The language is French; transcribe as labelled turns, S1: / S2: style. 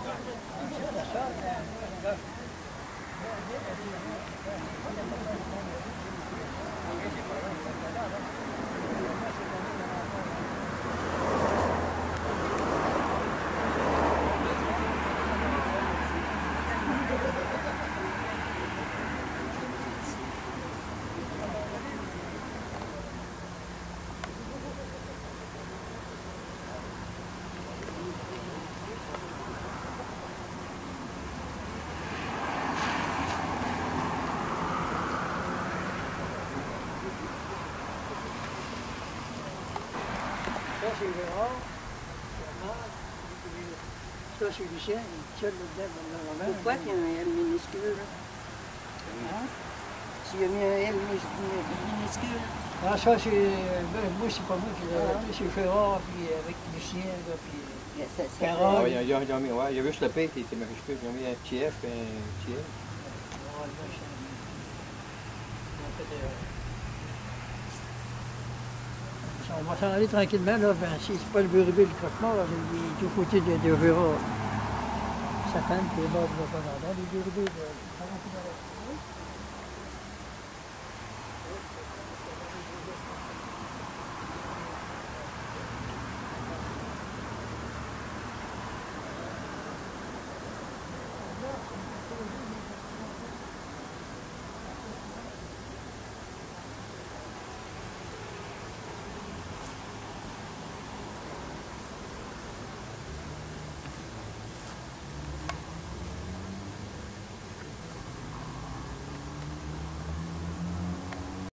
S1: C'est Gérard, ça c'est Lucien, il tient le dedans.
S2: Pourquoi qu'il y a un M minuscule? Hein? S'il y a mis un M minuscule?
S1: Ah, ça c'est. Ben, moi, c'est pas moi qui l'ai appelé, c'est Gérard, puis avec Lucien, là, puis.
S3: Ah, il y a juste le P qui était majuscule. Ils ont mis un petit F et un petit L.
S1: On va s'en aller tranquillement, là. Ben, si c'est pas le Burubé, le croque-mort, là, il est aux côtés de Gérard. Sa femme qui est morte, il va pas dans les Burubés, là.